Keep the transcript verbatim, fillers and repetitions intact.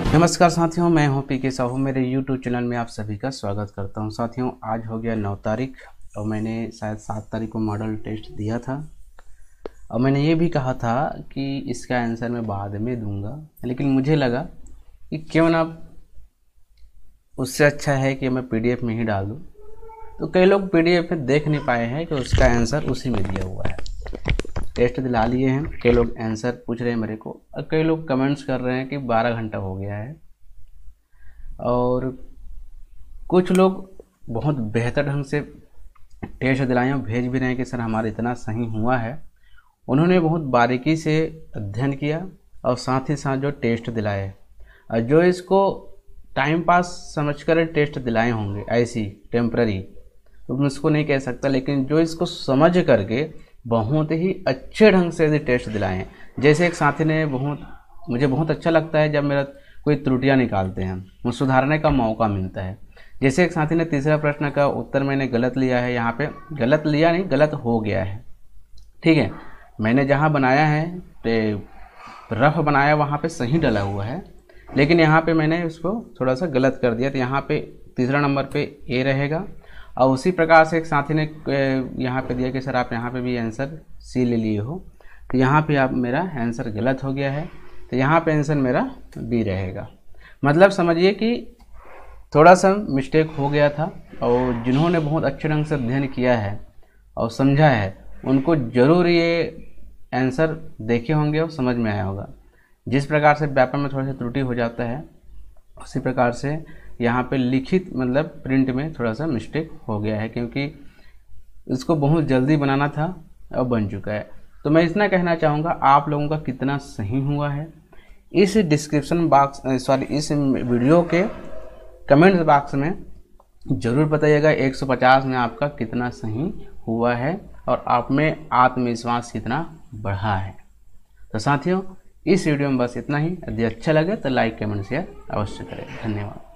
नमस्कार साथियों, मैं हूं पी के साहू। मेरे यूट्यूब चैनल में आप सभी का स्वागत करता हूं। साथियों, आज हो गया नौ तारीख और मैंने शायद सात तारीख को मॉडल टेस्ट दिया था और मैंने ये भी कहा था कि इसका आंसर मैं बाद में दूंगा, लेकिन मुझे लगा कि क्यों ना, उससे अच्छा है कि मैं पीडीएफ में ही डाल दूँ। तो कई लोग पीडीएफ में देख नहीं पाए हैं कि उसका आंसर उसी में दिया हुआ है। टेस्ट दिला लिए हैं, कई लोग आंसर पूछ रहे हैं मेरे को और कई लोग कमेंट्स कर रहे हैं कि बारह घंटा हो गया है, और कुछ लोग बहुत बेहतर ढंग से टेस्ट दिलाए और भेज भी रहे हैं कि सर हमारा इतना सही हुआ है। उन्होंने बहुत बारीकी से अध्ययन किया और साथ ही साथ जो टेस्ट दिलाए, और जो इसको टाइम पास समझकर टेस्ट दिलाए होंगे ऐसी टेम्पररी, तो मैं इसको नहीं कह सकता, लेकिन जो इसको समझ करके बहुत ही अच्छे ढंग से टेस्ट दिलाए हैं। जैसे एक साथी ने, बहुत मुझे बहुत अच्छा लगता है जब मेरा कोई त्रुटियां निकालते हैं, वो सुधारने का मौका मिलता है। जैसे एक साथी ने तीसरा प्रश्न का उत्तर मैंने गलत लिया है, यहाँ पे गलत लिया नहीं, गलत हो गया है, ठीक है। मैंने जहाँ बनाया है रफ बनाया, वहाँ पे सही डला हुआ है, लेकिन यहाँ पे मैंने उसको थोड़ा सा गलत कर दिया, तो यहाँ पे तीसरा नंबर पे ए रहेगा। और उसी प्रकार से एक साथी ने यहाँ पे दिया कि सर आप यहाँ पे भी आंसर सी ले लिए हो, तो यहाँ पे आप मेरा आंसर गलत हो गया है, तो यहाँ पे आंसर मेरा बी रहेगा। मतलब समझिए कि थोड़ा सा मिस्टेक हो गया था, और जिन्होंने बहुत अच्छे ढंग से अध्ययन किया है और समझा है, उनको ज़रूर ये आंसर देखे होंगे और समझ में आया होगा। जिस प्रकार से व्यापक में थोड़ा सा त्रुटि हो जाता है, उसी प्रकार से यहाँ पे लिखित मतलब प्रिंट में थोड़ा सा मिस्टेक हो गया है, क्योंकि इसको बहुत जल्दी बनाना था और बन चुका है। तो मैं इतना कहना चाहूँगा, आप लोगों का कितना सही हुआ है इस डिस्क्रिप्शन बॉक्स सॉरी इस वीडियो के कमेंट बॉक्स में ज़रूर बताइएगा। एक सौ पचास में आपका कितना सही हुआ है और आप में आत्मविश्वास कितना बढ़ा है। तो साथियों, इस वीडियो में बस इतना ही। यदि अच्छा लगे तो लाइक कमेंट शेयर अवश्य करें। धन्यवाद।